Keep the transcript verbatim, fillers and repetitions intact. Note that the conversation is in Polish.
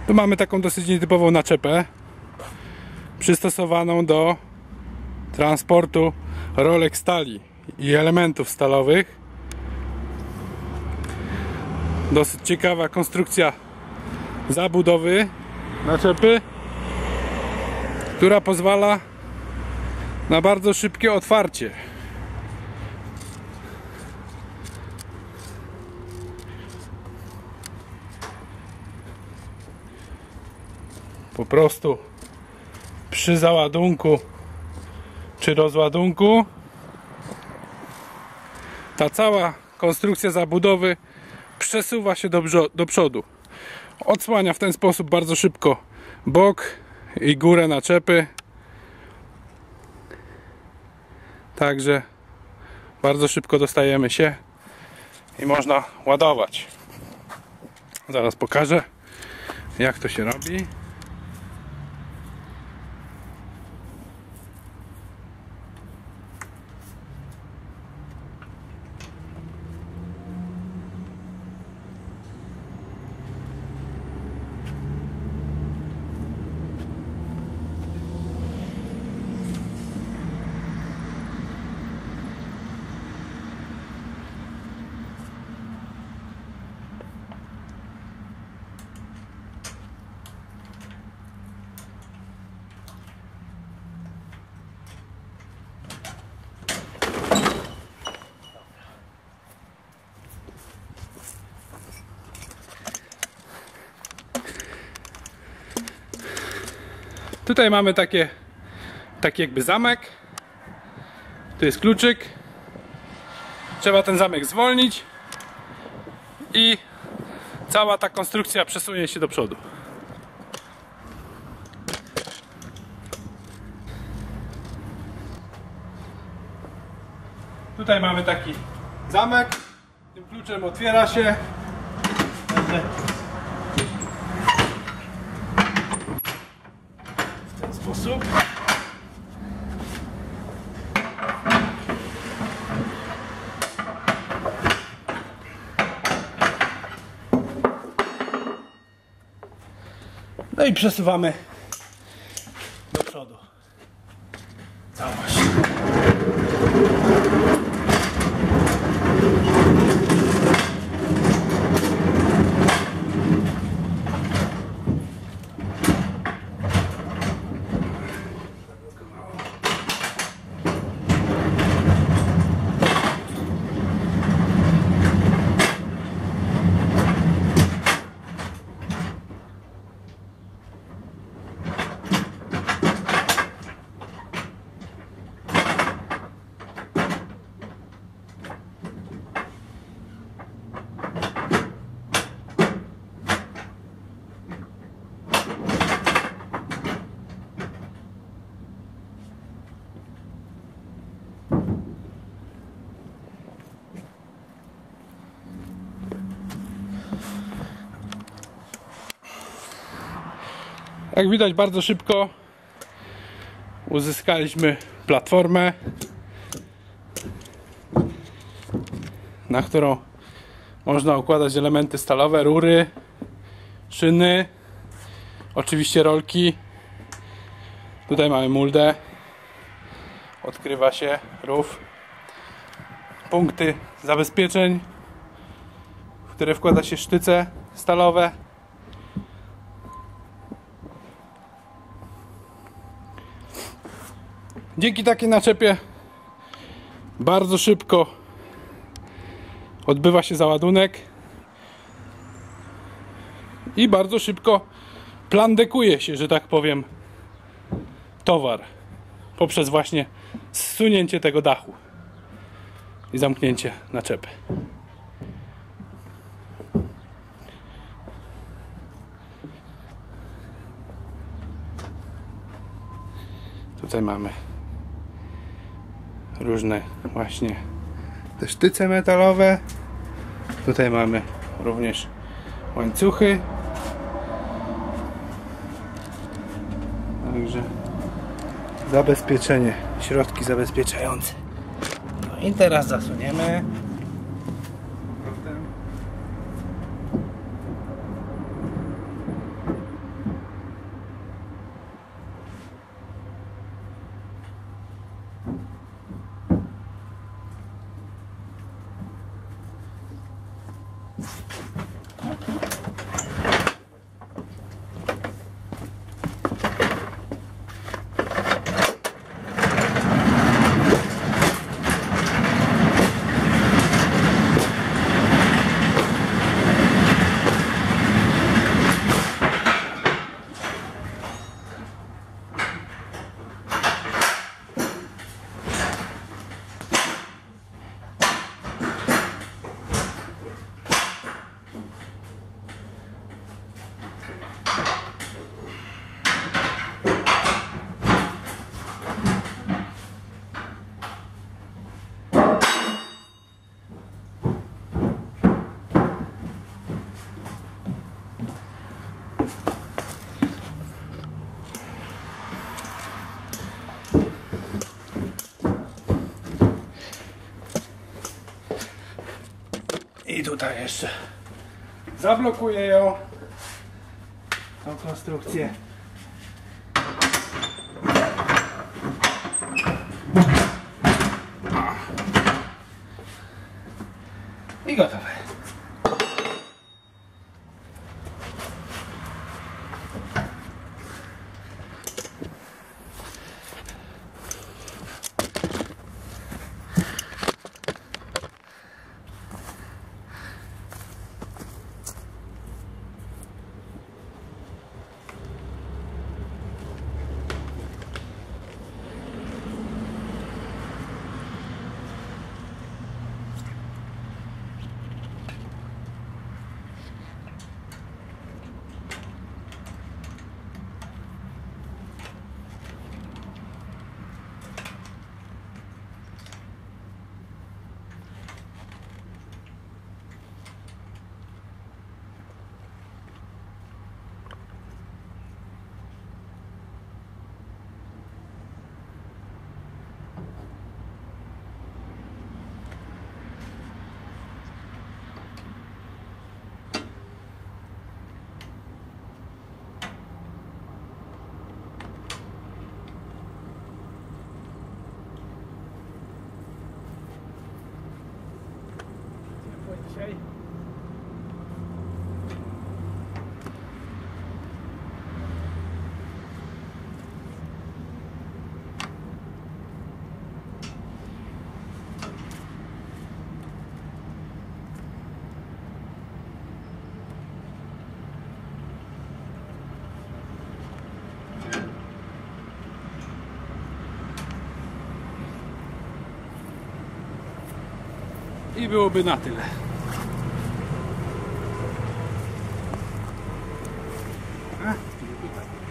Tu mamy taką dosyć nietypową naczepę przystosowaną do transportu rolek stali i elementów stalowych. Dosyć ciekawa konstrukcja zabudowy naczepy, która pozwala na bardzo szybkie otwarcie. Po prostu przy załadunku czy rozładunku ta cała konstrukcja zabudowy przesuwa się do, do przodu. Odsłania w ten sposób bardzo szybko bok i górę naczepy. Także bardzo szybko dostajemy się i można ładować. Zaraz pokażę, jak to się robi. Tutaj mamy takie, taki jakby zamek. Tu jest kluczyk. Trzeba ten zamek zwolnić i cała ta konstrukcja przesunie się do przodu. Tutaj mamy taki zamek. Tym kluczem otwiera się. W ten sposób. No i przesuwamy do przodu całość. Jak widać, bardzo szybko uzyskaliśmy platformę, na którą można układać elementy stalowe, rury, szyny, oczywiście rolki. Tutaj mamy muldę, odkrywa się rów, punkty zabezpieczeń, w które wkłada się sztyce stalowe. Dzięki takiej naczepie bardzo szybko odbywa się załadunek i bardzo szybko plandekuje się, że tak powiem, towar poprzez właśnie zsunięcie tego dachu i zamknięcie naczepy. Tutaj mamy różne właśnie te sztyce metalowe. Tutaj mamy również łańcuchy. Także zabezpieczenie, środki zabezpieczające. No i teraz zasuniemy. I tutaj jeszcze zablokuję ją, tą konstrukcję. I gotowe. Dzisiaj. I byłoby na tyle. A, tutaj.